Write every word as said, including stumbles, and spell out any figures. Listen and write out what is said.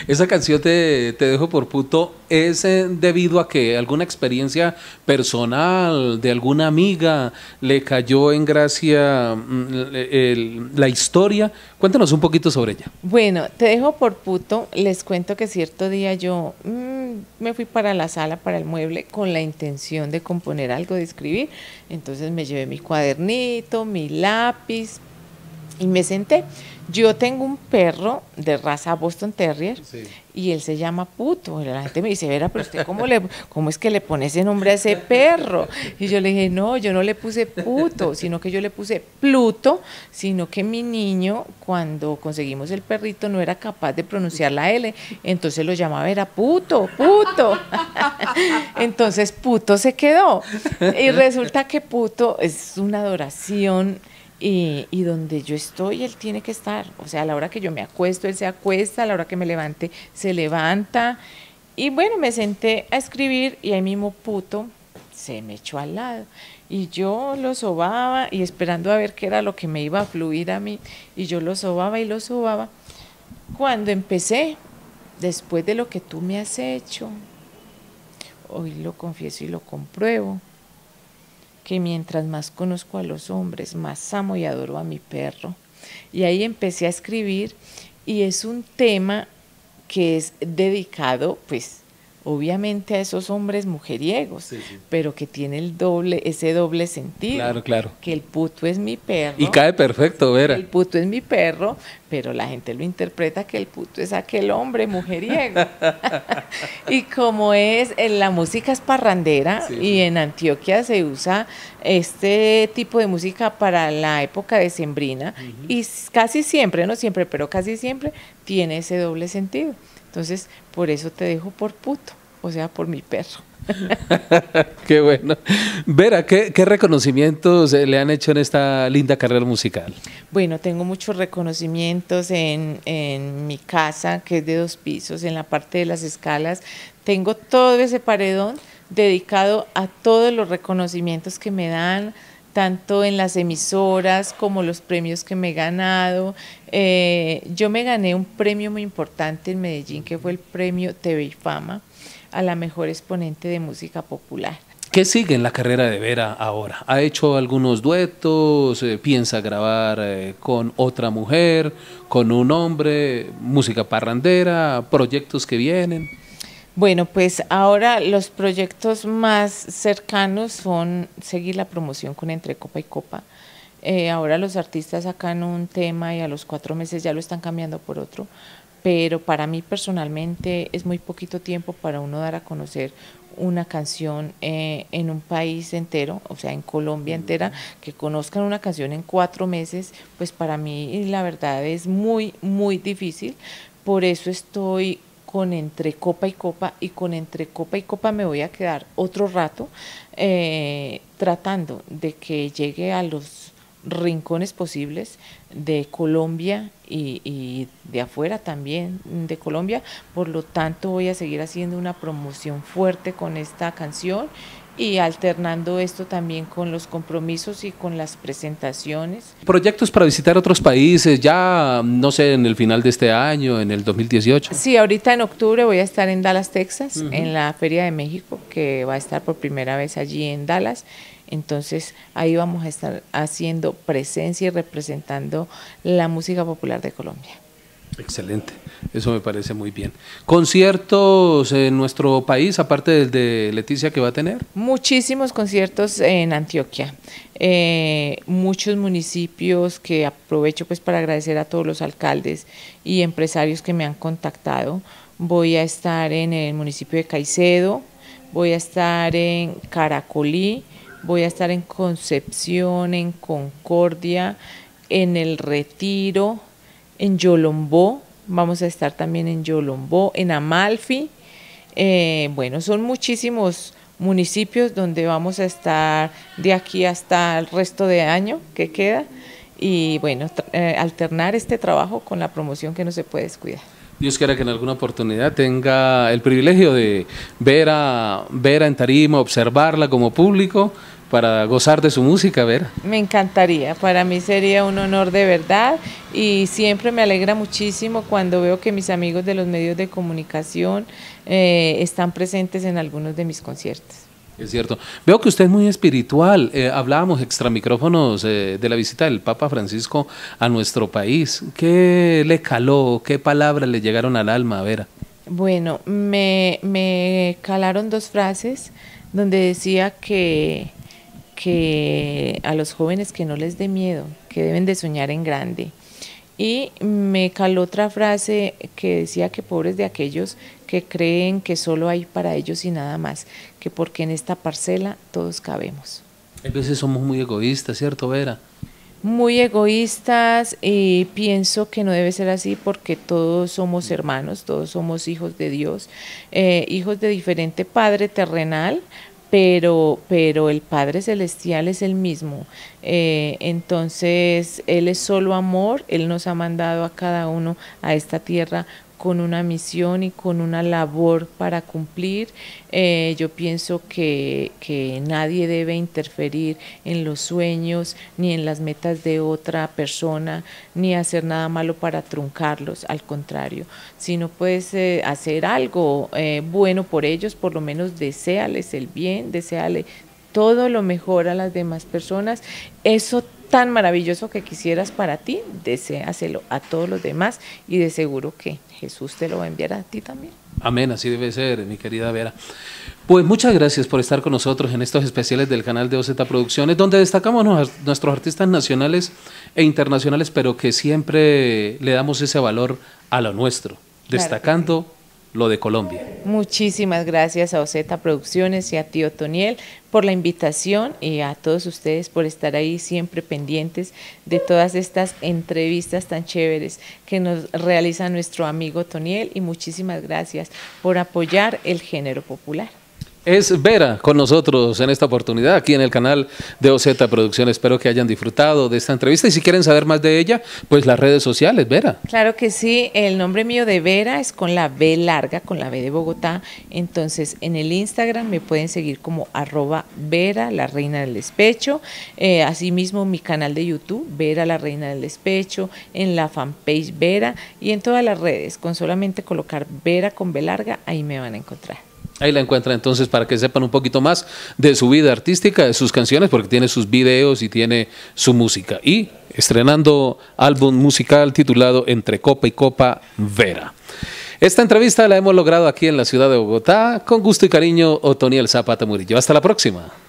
Esa canción te, te dejo por puto, ¿es eh, debido a que alguna experiencia personal de alguna amiga le cayó en gracia mm, el- el- la historia? Cuéntanos un poquito sobre ella. Bueno, te dejo por puto. Les cuento que cierto día yo mm, me fui para la sala, para el mueble, con la intención de componer algo, de escribir. Entonces me llevé mi cuadernito, mi lápiz y me senté. Yo tengo un perro de raza Boston Terrier Sí. y él se llama Puto. Y la gente me dice, Vera, pero usted cómo, le, cómo es que le pone ese nombre a ese perro? Y yo le dije, no, yo no le puse Puto, sino que yo le puse Pluto, sino que mi niño, cuando conseguimos el perrito, no era capaz de pronunciar la L, entonces lo llamaba, era Puto, Puto. Entonces Puto se quedó. Y resulta que Puto es una adoración. Y, y donde yo estoy, él tiene que estar. O sea, a la hora que yo me acuesto, él se acuesta, a la hora que me levante, se levanta. Y bueno, me senté a escribir y ahí mismo Puto se me echó al lado. Y yo lo sobaba y esperando a ver qué era lo que me iba a fluir a mí. Y yo lo sobaba y lo sobaba. Cuando empecé, después de lo que tú me has hecho, hoy lo confieso y lo compruebo, que mientras más conozco a los hombres, más amo y adoro a mi perro. Y ahí empecé a escribir y es un tema que es dedicado, pues, obviamente a esos hombres mujeriegos, Sí, sí. pero que tiene el doble, ese doble sentido. Claro, claro. Que el puto es mi perro. Y cae perfecto, Vera. El puto es mi perro, pero la gente lo interpreta que el puto es aquel hombre mujeriego. Y como es, en la música es parrandera, Sí, y sí. en Antioquia se usa este tipo de música para la época decembrina, y s- casi siempre, no siempre, pero casi siempre tiene ese doble sentido. Entonces, por eso te dejo por puto, o sea, por mi perro. Qué bueno. Vera, ¿qué, qué reconocimientos eh, le han hecho en esta linda carrera musical? Bueno, tengo muchos reconocimientos en, en mi casa, que es de dos pisos, en la parte de las escalas. Tengo todo ese paredón dedicado a todos los reconocimientos que me dan, tanto en las emisoras como los premios que me he ganado. Eh, yo me gané un premio muy importante en Medellín, que fue el premio T V y Fama a la mejor exponente de música popular. ¿Qué sigue en la carrera de Vera ahora? ¿Ha hecho algunos duetos? Eh, ¿Piensa grabar eh, con otra mujer, con un hombre? ¿Música parrandera? ¿Proyectos que vienen? Bueno, pues ahora los proyectos más cercanos son seguir la promoción con Entre Copa y Copa. Eh, ahora los artistas sacan un tema y a los cuatro meses ya lo están cambiando por otro, pero para mí personalmente es muy poquito tiempo para uno dar a conocer una canción eh, en un país entero, o sea, en Colombia entera, que conozcan una canción en cuatro meses, pues para mí la verdad es muy, muy difícil. Por eso estoy con Entre Copa y Copa, y con Entre Copa y Copa me voy a quedar otro rato eh, tratando de que llegue a los rincones posibles de Colombia y, y de afuera también de Colombia. Por lo tanto, voy a seguir haciendo una promoción fuerte con esta canción y alternando esto también con los compromisos y con las presentaciones. ¿Proyectos para visitar otros países ya, no sé, en el final de este año, en el dos mil dieciocho? Sí, ahorita en octubre voy a estar en Dallas, Texas, uh-huh, en la Feria de México, que va a estar por primera vez allí en Dallas. Entonces ahí vamos a estar haciendo presencia y representando la música popular de Colombia. Excelente, eso me parece muy bien. ¿Conciertos en nuestro país, aparte del de Leticia, que va a tener? Muchísimos conciertos en Antioquia, eh, muchos municipios, que aprovecho pues para agradecer a todos los alcaldes y empresarios que me han contactado. Voy a estar en el municipio de Caicedo, voy a estar en Caracolí, voy a estar en Concepción, en Concordia, en El Retiro, en Yolombó, vamos a estar también en Yolombó, en Amalfi. Eh, bueno, son muchísimos municipios donde vamos a estar de aquí hasta el resto de año que queda, y bueno, eh, alternar este trabajo con la promoción, que no se puede descuidar. Dios quiera que en alguna oportunidad tenga el privilegio de ver a Vera en tarima, observarla como público para gozar de su música, Vera. Me encantaría, para mí sería un honor de verdad y siempre me alegra muchísimo cuando veo que mis amigos de los medios de comunicación eh, están presentes en algunos de mis conciertos. Es cierto. Veo que usted es muy espiritual. Eh, hablábamos extra micrófonos eh, de la visita del Papa Francisco a nuestro país. ¿Qué le caló? ¿Qué palabras le llegaron al alma, Vera? Bueno, me, me calaron dos frases donde decía que, que a los jóvenes que no les dé miedo, que deben de soñar en grande. Y me caló otra frase que decía que pobres de aquellos que creen que solo hay para ellos y nada más, que porque en esta parcela todos cabemos. A veces somos muy egoístas, ¿cierto, Vera? Muy egoístas y pienso que no debe ser así porque todos somos hermanos, todos somos hijos de Dios, eh, hijos de diferente padre terrenal, pero, pero el Padre Celestial es el mismo, eh, entonces Él es solo amor, Él nos ha mandado a cada uno a esta tierra con una misión y con una labor para cumplir. Eh, yo pienso que, que nadie debe interferir en los sueños ni en las metas de otra persona, ni hacer nada malo para truncarlos, al contrario. Si no puedes eh, hacer algo eh, bueno por ellos, por lo menos deséales el bien, deséale todo lo mejor a las demás personas. Eso tan maravilloso que quisieras para ti, deséaselo a todos los demás y de seguro que Jesús te lo va a enviar a ti también. Amén, así debe ser, mi querida Vera. Pues muchas gracias por estar con nosotros en estos especiales del canal de O Z Producciones, donde destacamos nuestros artistas nacionales e internacionales, pero que siempre le damos ese valor a lo nuestro, destacando claro lo de Colombia. Muchísimas gracias a O Z Producciones y a Tío Toniel por la invitación y a todos ustedes por estar ahí siempre pendientes de todas estas entrevistas tan chéveres que nos realiza nuestro amigo Toniel, y muchísimas gracias por apoyar el género popular. Es Vera con nosotros en esta oportunidad aquí en el canal de O Z Producciones. Espero que hayan disfrutado de esta entrevista y si quieren saber más de ella, pues las redes sociales, Vera. Claro que sí, el nombre mío de Vera es con la B larga, con la B de Bogotá, entonces en el Instagram me pueden seguir como arroba Vera, la reina del despecho, eh, asimismo mi canal de YouTube, Vera, la reina del despecho, en la fanpage Vera y en todas las redes, con solamente colocar Vera con B larga, ahí me van a encontrar. Ahí la encuentran entonces para que sepan un poquito más de su vida artística, de sus canciones, porque tiene sus videos y tiene su música. Y estrenando álbum musical titulado Entre Copa y Copa, Vera. Esta entrevista la hemos logrado aquí en la ciudad de Bogotá, con gusto y cariño, Otoniel Zapata Murillo. Hasta la próxima.